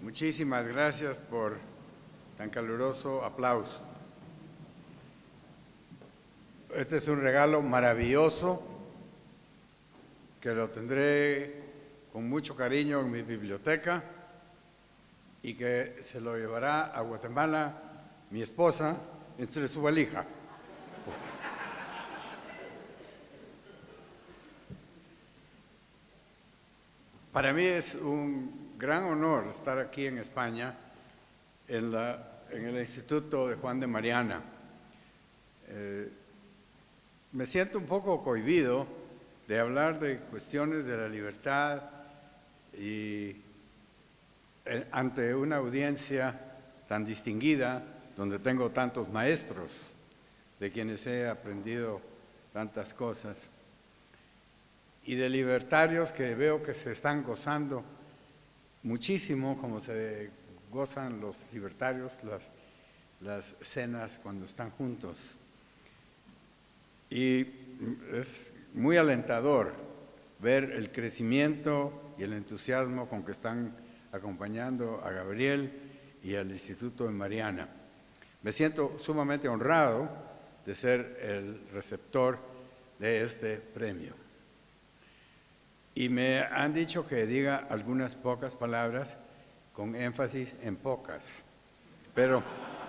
Muchísimas gracias por tan caluroso aplauso. Este es un regalo maravilloso que lo tendré con mucho cariño en mi biblioteca y que se lo llevará a Guatemala mi esposa entre su valija. Para mí es un gran honor estar aquí en España, en el Instituto de Juan de Mariana. Me siento un poco cohibido de hablar de cuestiones de la libertad y ante una audiencia tan distinguida, donde tengo tantos maestros de quienes he aprendido tantas cosas, y de libertarios que veo que se están gozando muchísimo, como se gozan los libertarios las cenas cuando están juntos. Y es muy alentador ver el crecimiento y el entusiasmo con que están acompañando a Gabriel y al Instituto de Mariana. Me siento sumamente honrado de ser el receptor de este premio. Y me han dicho que diga algunas pocas palabras con énfasis en pocas, pero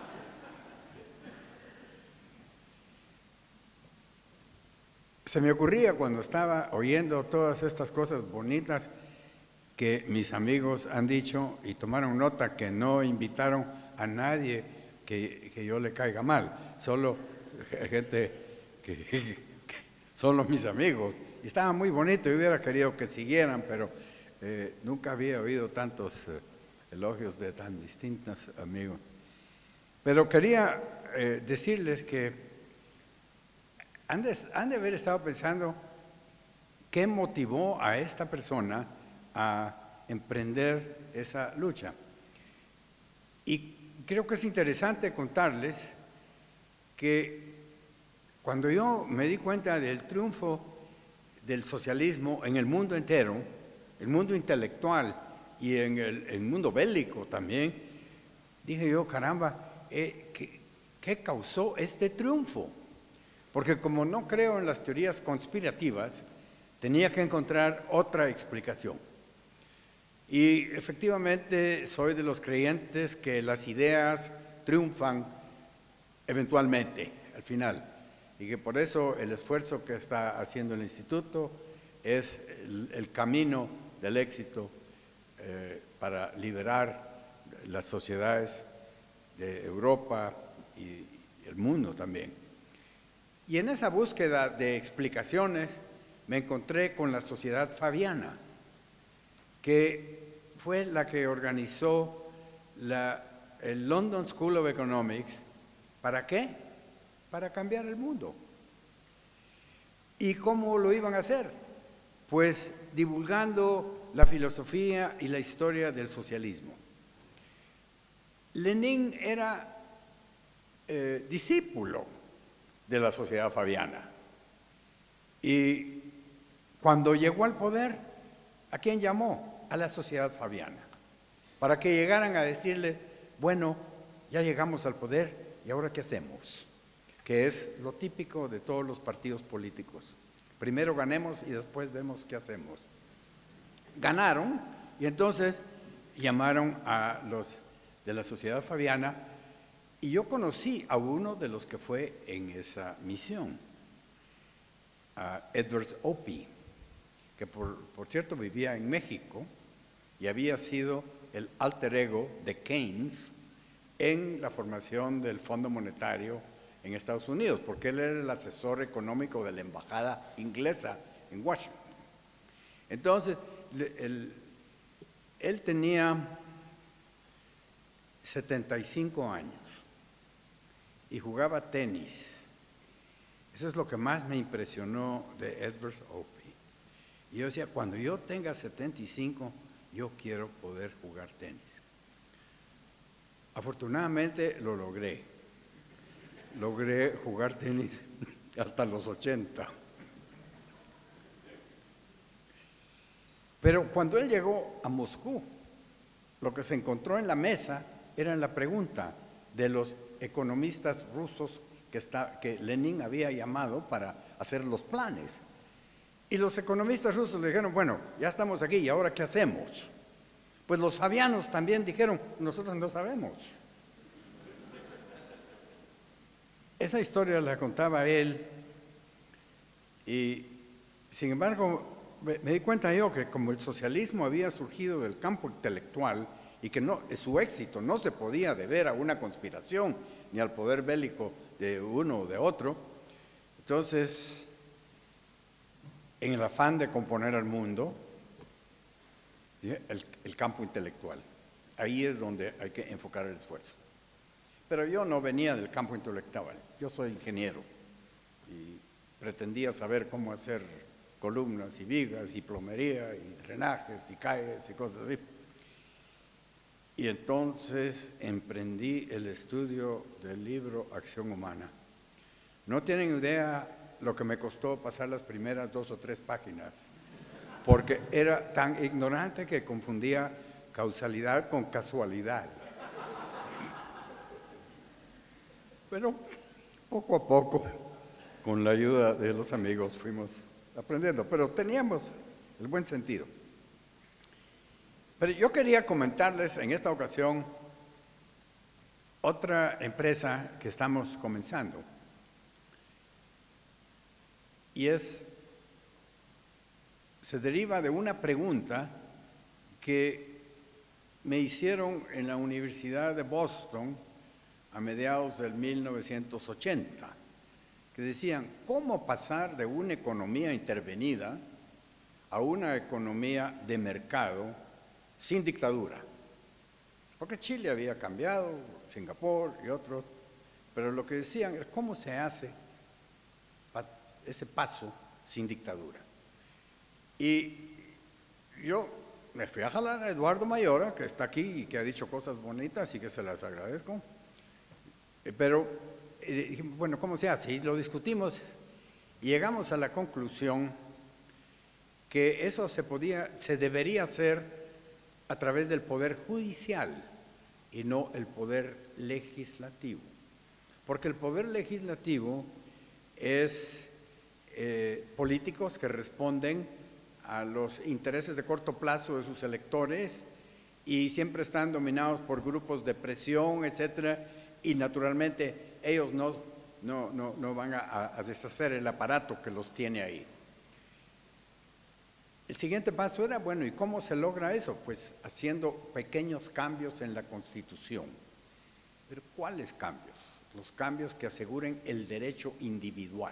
se me ocurría cuando estaba oyendo todas estas cosas bonitas que mis amigos han dicho y tomaron nota que no invitaron a nadie que yo le caiga mal, solo gente que son los mis amigos. Y estaba muy bonito y hubiera querido que siguieran, pero nunca había oído tantos elogios de tan distintos amigos. Pero quería decirles que han de haber estado pensando qué motivó a esta persona a emprender esa lucha. Y creo que es interesante contarles que cuando yo me di cuenta del triunfo del socialismo en el mundo entero, el mundo intelectual y en el mundo bélico también, dije yo, caramba, ¿qué causó este triunfo? Porque como no creo en las teorías conspirativas, tenía que encontrar otra explicación. Y efectivamente soy de los creyentes que las ideas triunfan eventualmente, al final. Y que por eso el esfuerzo que está haciendo el Instituto es el camino del éxito para liberar las sociedades de Europa y el mundo también. Y en esa búsqueda de explicaciones me encontré con la Sociedad Fabiana, que fue la que organizó el London School of Economics. ¿Para qué? Para cambiar el mundo. ¿Y cómo lo iban a hacer? Pues divulgando la filosofía y la historia del socialismo. Lenin era discípulo de la Sociedad Fabiana. Y cuando llegó al poder, ¿a quién llamó? A la Sociedad Fabiana. Para que llegaran a decirle, bueno, ya llegamos al poder, ¿y ahora qué hacemos? Que es lo típico de todos los partidos políticos. Primero ganemos y después vemos qué hacemos. Ganaron y entonces llamaron a los de la Sociedad Fabiana y yo conocí a uno de los que fue en esa misión, a Edward Opie, que por cierto vivía en México y había sido el alter ego de Keynes en la formación del Fondo Monetario en Estados Unidos, porque él era el asesor económico de la embajada inglesa en Washington. Entonces, él tenía 75 años y jugaba tenis. Eso es lo que más me impresionó de Edward Opie. Y yo decía, cuando yo tenga 75, yo quiero poder jugar tenis. Afortunadamente lo logré. Logré jugar tenis hasta los 80. Pero cuando él llegó a Moscú, lo que se encontró en la mesa era la pregunta de los economistas rusos que Lenin había llamado para hacer los planes. Y los economistas rusos le dijeron, bueno, ya estamos aquí, ¿y ahora qué hacemos? Pues los fabianos también dijeron, nosotros no sabemos. Esa historia la contaba él y, sin embargo, me di cuenta yo que como el socialismo había surgido del campo intelectual y que su éxito no se podía deber a una conspiración ni al poder bélico de uno o de otro, entonces, en el afán de componer al mundo, el campo intelectual, ahí es donde hay que enfocar el esfuerzo. Pero yo no venía del campo intelectual, yo soy ingeniero y pretendía saber cómo hacer columnas y vigas y plomería y drenajes y calles y cosas así. Y entonces emprendí el estudio del libro Acción Humana. No tienen idea lo que me costó pasar las primeras 2 o 3 páginas, porque era tan ignorante que confundía causalidad con casualidad. Pero poco a poco, con la ayuda de los amigos, fuimos aprendiendo, pero teníamos el buen sentido. Pero yo quería comentarles en esta ocasión otra empresa que estamos comenzando. Y se deriva de una pregunta que me hicieron en la Universidad de Boston a mediados del 1980, que decían, ¿cómo pasar de una economía intervenida a una economía de mercado sin dictadura? Porque Chile había cambiado, Singapur y otros, pero lo que decían es cómo se hace ese paso sin dictadura. Y yo me fui a jalar a Eduardo Mayora, que está aquí y que ha dicho cosas bonitas y que se las agradezco, pero dije, bueno, ¿cómo se hace? Y lo discutimos y llegamos a la conclusión que eso se debería hacer a través del poder judicial y no el poder legislativo, porque el poder legislativo es políticos que responden a los intereses de corto plazo de sus electores y siempre están dominados por grupos de presión, etcétera, y naturalmente ellos no van a deshacer el aparato que los tiene ahí. El siguiente paso era, bueno, ¿y cómo se logra eso? Pues haciendo pequeños cambios en la Constitución. ¿Pero cuáles cambios? Los cambios que aseguren el derecho individual.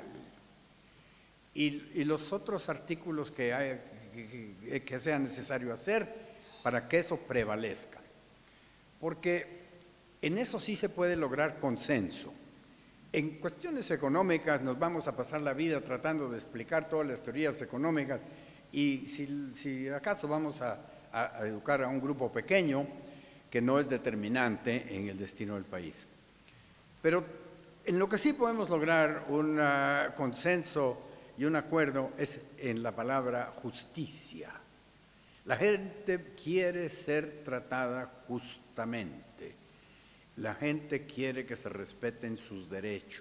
Y los otros artículos que sea necesario hacer para que eso prevalezca. Porque en eso sí se puede lograr consenso. En cuestiones económicas nos vamos a pasar la vida tratando de explicar todas las teorías económicas y si acaso vamos a educar a un grupo pequeño que no es determinante en el destino del país. Pero en lo que sí podemos lograr un consenso y un acuerdo es en la palabra justicia. La gente quiere ser tratada justamente. La gente quiere que se respeten sus derechos,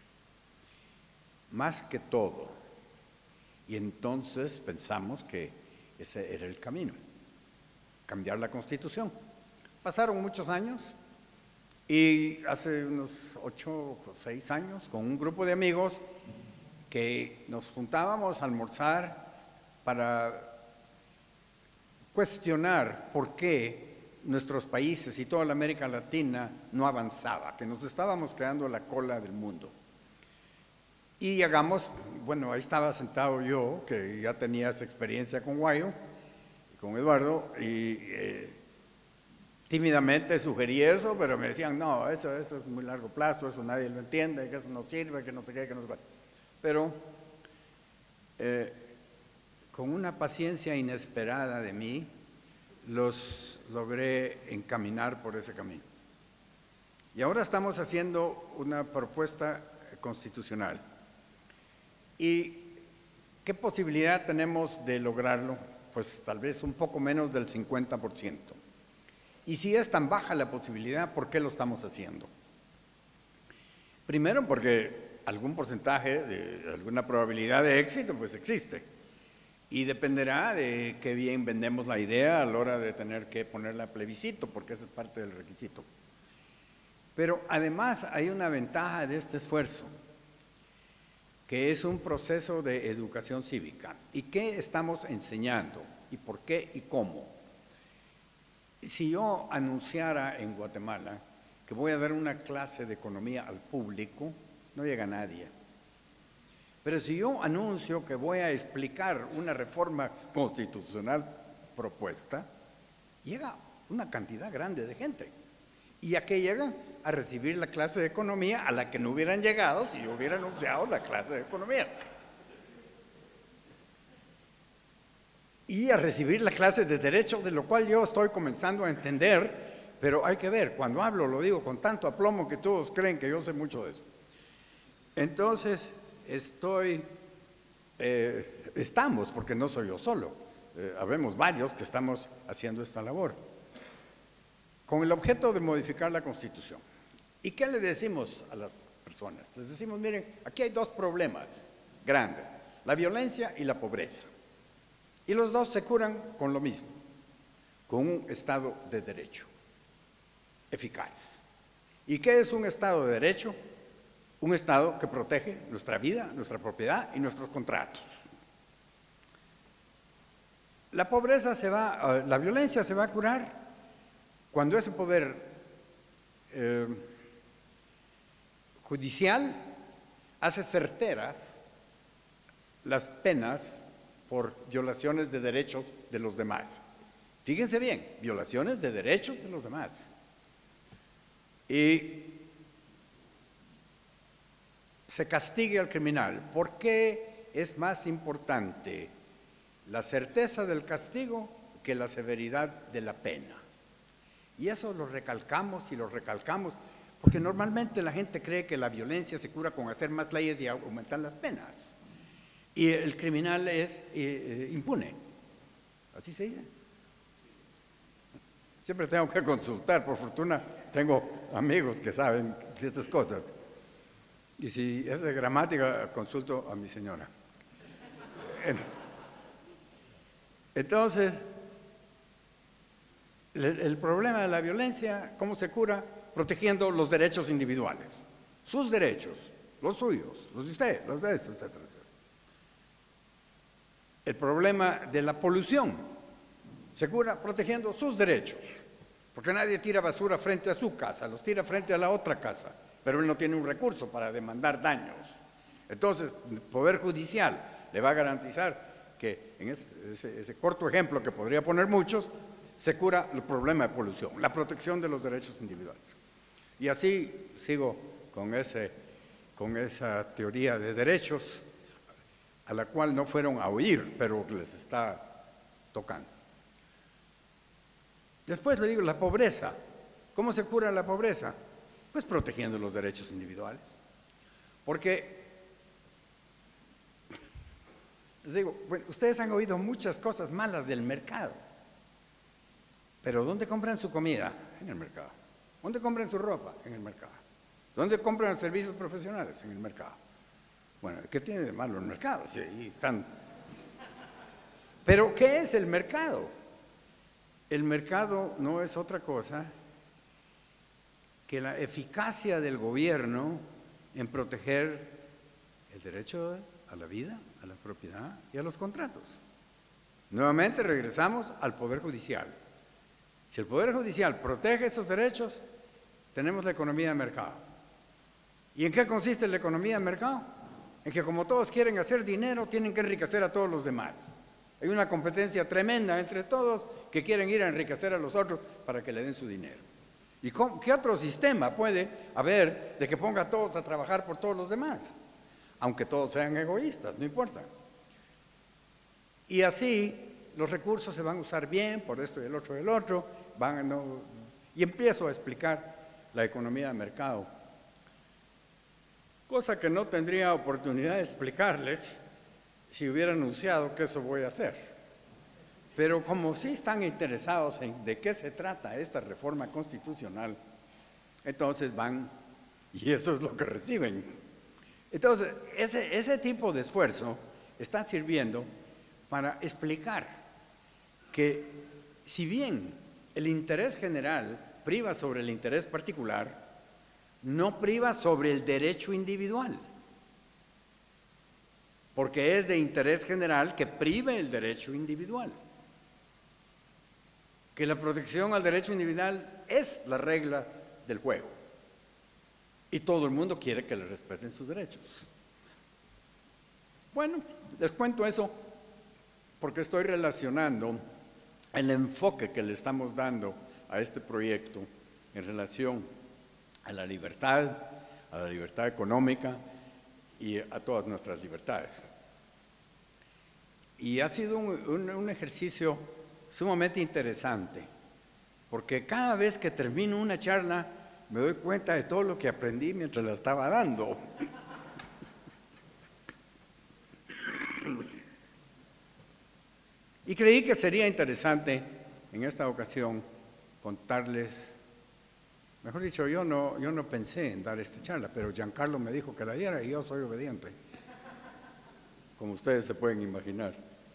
más que todo. Y entonces pensamos que ese era el camino, cambiar la Constitución. Pasaron muchos años y hace unos 8 o 6 años, con un grupo de amigos, que nos juntábamos a almorzar para cuestionar por qué nuestros países y toda la América Latina no avanzaba, que nos estábamos quedando a la cola del mundo. Y llegamos, bueno, ahí estaba sentado yo, que ya tenía esa experiencia con Guayo, con Eduardo, y tímidamente sugerí eso, pero me decían, no, eso es muy largo plazo, eso nadie lo entiende, que eso no sirve, que no sé qué, que no sé cuál. Pero con una paciencia inesperada de mí, los logré encaminar por ese camino. Y ahora estamos haciendo una propuesta constitucional. ¿Y qué posibilidad tenemos de lograrlo? Pues tal vez un poco menos del 50%. Y si es tan baja la posibilidad, ¿por qué lo estamos haciendo? Primero, porque algún porcentaje, alguna probabilidad de éxito, pues existe. Y dependerá de qué bien vendemos la idea a la hora de tener que ponerla a plebiscito, porque esa es parte del requisito. Pero además hay una ventaja de este esfuerzo, que es un proceso de educación cívica. ¿Y qué estamos enseñando? ¿Y por qué y cómo? Si yo anunciara en Guatemala que voy a dar una clase de economía al público, no llega nadie. Pero si yo anuncio que voy a explicar una reforma constitucional propuesta, llega una cantidad grande de gente. ¿Y a qué llegan? A recibir la clase de economía a la que no hubieran llegado si yo hubiera anunciado la clase de economía. Y a recibir la clase de derecho, de lo cual yo estoy comenzando a entender, pero hay que ver, cuando hablo lo digo con tanto aplomo que todos creen que yo sé mucho de eso. Entonces, estamos, porque no soy yo solo, habemos varios que estamos haciendo esta labor, con el objeto de modificar la Constitución. ¿Y qué le decimos a las personas? Les decimos, miren, aquí hay dos problemas grandes, la violencia y la pobreza. Y los dos se curan con lo mismo, con un Estado de Derecho eficaz. ¿Y qué es un Estado de Derecho? Un Estado que protege nuestra vida, nuestra propiedad y nuestros contratos. La violencia se va a curar cuando ese poder judicial hace certeras las penas por violaciones de derechos de los demás. Fíjense bien, violaciones de derechos de los demás. Y se castigue al criminal. ¿Por qué es más importante la certeza del castigo que la severidad de la pena? Y eso lo recalcamos y lo recalcamos, porque normalmente la gente cree que la violencia se cura con hacer más leyes y aumentar las penas. Y el criminal es impune. Así se dice. Siempre tengo que consultar, por fortuna tengo amigos que saben de esas cosas. Y si es de gramática, consulto a mi señora. Entonces, el problema de la violencia, ¿cómo se cura? Protegiendo los derechos individuales. Sus derechos, los suyos, los de usted, los de estos, etc. El problema de la polución se cura protegiendo sus derechos, porque nadie tira basura frente a su casa, los tira frente a la otra casa, pero él no tiene un recurso para demandar daños. Entonces, el Poder Judicial le va a garantizar que en ese corto ejemplo, que podría poner muchos, se cura el problema de polución, la protección de los derechos individuales. Y así sigo con esa teoría de derechos, a la cual no fueron a oír, pero les está tocando. Después le digo, la pobreza. ¿Cómo se cura la pobreza? Pues protegiendo los derechos individuales. Porque, les digo, bueno, ustedes han oído muchas cosas malas del mercado, pero ¿dónde compran su comida? En el mercado. ¿Dónde compran su ropa? En el mercado. ¿Dónde compran servicios profesionales? En el mercado. Bueno, ¿qué tiene de malo el mercado? Sí, ahí están. Pero, ¿qué es el mercado? El mercado no es otra cosa que la eficacia del gobierno en proteger el derecho a la vida, a la propiedad y a los contratos. Nuevamente regresamos al Poder Judicial. Si el Poder Judicial protege esos derechos, tenemos la economía de mercado. ¿Y en qué consiste la economía de mercado? En que como todos quieren hacer dinero, tienen que enriquecer a todos los demás. Hay una competencia tremenda entre todos que quieren ir a enriquecer a los otros para que le den su dinero. ¿Y qué otro sistema puede haber de que ponga a todos a trabajar por todos los demás? Aunque todos sean egoístas, no importa. Y así los recursos se van a usar bien por esto y el otro, y empiezo a explicar la economía de mercado. Cosa que no tendría oportunidad de explicarles si hubiera anunciado que eso voy a hacer. Pero como sí están interesados en de qué se trata esta reforma constitucional, entonces van y eso es lo que reciben. Entonces, ese tipo de esfuerzo está sirviendo para explicar que si bien el interés general priva sobre el interés particular, no priva sobre el derecho individual, porque es de interés general que prive el derecho individual. Que la protección al derecho individual es la regla del juego. Y todo el mundo quiere que le respeten sus derechos. Bueno, les cuento eso porque estoy relacionando el enfoque que le estamos dando a este proyecto en relación a la libertad económica y a todas nuestras libertades. Y ha sido un ejercicio sumamente interesante, porque cada vez que termino una charla me doy cuenta de todo lo que aprendí mientras la estaba dando. Y creí que sería interesante en esta ocasión contarles, mejor dicho, yo no pensé en dar esta charla, pero Giancarlo me dijo que la diera y yo soy obediente, como ustedes se pueden imaginar.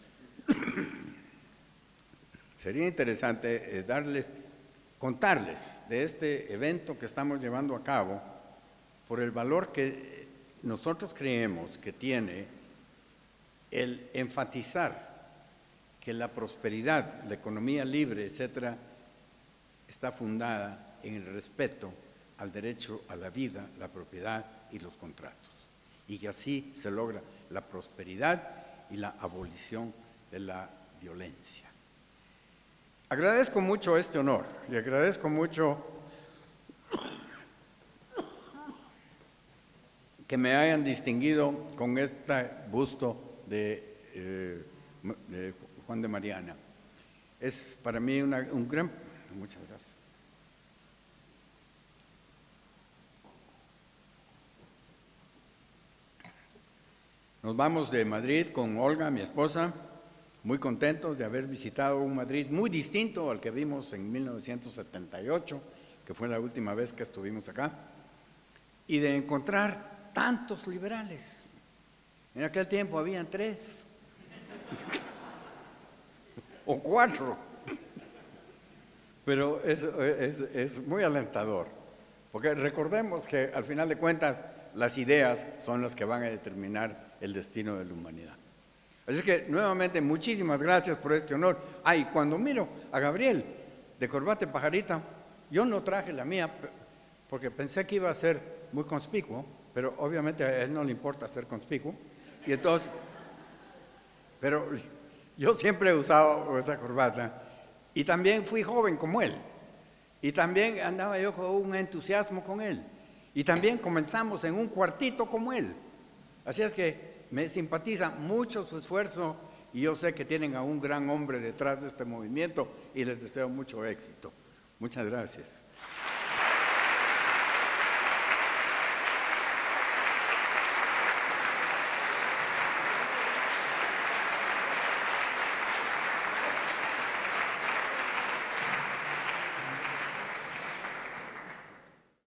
Sería interesante contarles de este evento que estamos llevando a cabo por el valor que nosotros creemos que tiene el enfatizar que la prosperidad, la economía libre, etcétera, está fundada en el respeto al derecho a la vida, la propiedad y los contratos, y que así se logra la prosperidad y la abolición de la violencia. Agradezco mucho este honor y agradezco mucho que me hayan distinguido con este busto de Juan de Mariana. Es para mí un gran... Muchas gracias. Nos vamos de Madrid con Olga, mi esposa, muy contentos de haber visitado un Madrid muy distinto al que vimos en 1978, que fue la última vez que estuvimos acá, y de encontrar tantos liberales. En aquel tiempo habían 3 o 4, pero es muy alentador, porque recordemos que al final de cuentas las ideas son las que van a determinar el destino de la humanidad. Así que nuevamente muchísimas gracias por este honor. Y cuando miro a Gabriel de corbata y pajarita, yo no traje la mía porque pensé que iba a ser muy conspicuo, pero obviamente a él no le importa ser conspicuo, y entonces, pero yo siempre he usado esa corbata y también fui joven como él, y también andaba yo con un entusiasmo con él, y también comenzamos en un cuartito como él. Así es que me simpatiza mucho su esfuerzo y yo sé que tienen a un gran hombre detrás de este movimiento y les deseo mucho éxito. Muchas gracias.